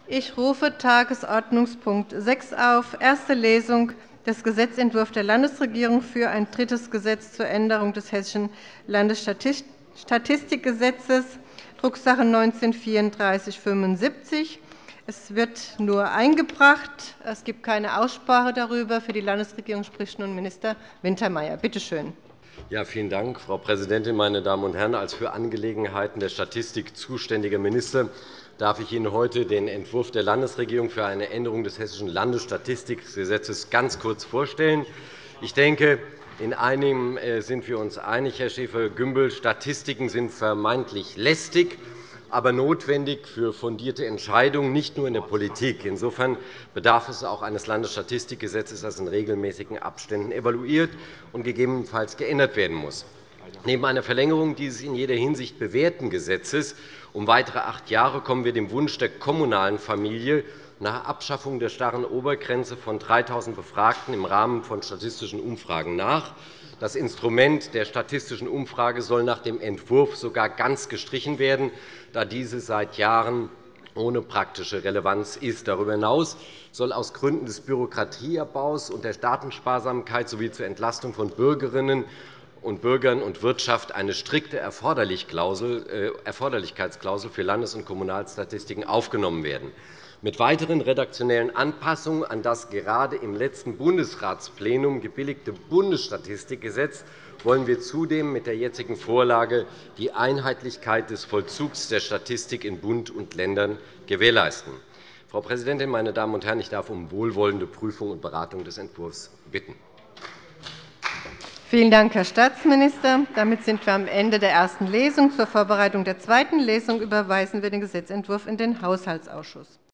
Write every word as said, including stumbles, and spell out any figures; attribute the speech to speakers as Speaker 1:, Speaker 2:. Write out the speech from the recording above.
Speaker 1: Ich rufe Tagesordnungspunkt sechs auf, erste Lesung des Gesetzentwurfs der Landesregierung für ein drittes Gesetz zur Änderung des Hessischen Landesstatistikgesetzes, Drucksache neunzehn vierunddreißig fünfundsiebzig. Es wird nur eingebracht. Es gibt keine Aussprache darüber. Für die Landesregierung spricht nun Minister Wintermeyer. Bitte schön.
Speaker 2: Ja, vielen Dank, Frau Präsidentin, meine Damen und Herren! Als für Angelegenheiten der Statistik zuständiger Minister darf ich Ihnen heute den Entwurf der Landesregierung für eine Änderung des Hessischen Landesstatistikgesetzes ganz kurz vorstellen. Ich denke, in einem sind wir uns einig, Herr Schäfer-Gümbel. Statistiken sind vermeintlich lästig, aber notwendig für fundierte Entscheidungen, nicht nur in der Politik. Insofern bedarf es auch eines Landesstatistikgesetzes, das in regelmäßigen Abständen evaluiert und gegebenenfalls geändert werden muss. Neben einer Verlängerung dieses in jeder Hinsicht bewährten Gesetzes um weitere acht Jahre kommen wir dem Wunsch der kommunalen Familie nach Abschaffung der starren Obergrenze von dreitausend Befragten im Rahmen von statistischen Umfragen nach. Das Instrument der statistischen Umfrage soll nach dem Entwurf sogar ganz gestrichen werden, da diese seit Jahren ohne praktische Relevanz ist. Darüber hinaus soll aus Gründen des Bürokratieabbaus und der Datensparsamkeit sowie zur Entlastung von Bürgerinnen und Bürgern und Wirtschaft eine strikte Erforderlichkeitsklausel für Landes- und Kommunalstatistiken aufgenommen werden. Mit weiteren redaktionellen Anpassungen an das gerade im letzten Bundesratsplenum gebilligte Bundesstatistikgesetz wollen wir zudem mit der jetzigen Vorlage die Einheitlichkeit des Vollzugs der Statistik in Bund und Ländern gewährleisten. Frau Präsidentin, meine Damen und Herren! Ich darf um wohlwollende Prüfung und Beratung des Entwurfs bitten.
Speaker 1: Vielen Dank, Herr Staatsminister. Damit sind wir am Ende der ersten Lesung. Zur Vorbereitung der zweiten Lesung überweisen wir den Gesetzentwurf in den Haushaltsausschuss.